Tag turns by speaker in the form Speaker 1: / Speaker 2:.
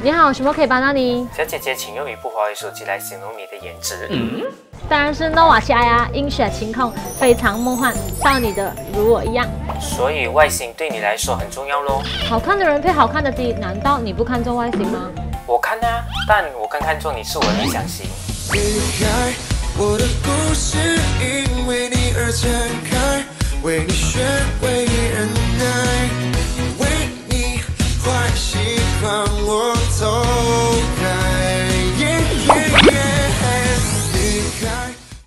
Speaker 1: 你好，什么可以帮到你？
Speaker 2: 小姐姐，请用一部华为手机来形容你的颜值。
Speaker 1: 当然是 nova 7i 呀，映雪晴空，非常梦幻，少女的如我一样。
Speaker 2: 所以外形对你来说很重要咯。
Speaker 1: 好看的人配好看的机，难道你不看重外形吗？
Speaker 2: 我看啊，但我更看重你是我的理想型。
Speaker 3: 离开我的故事，因为你而展开，为你学会忍耐。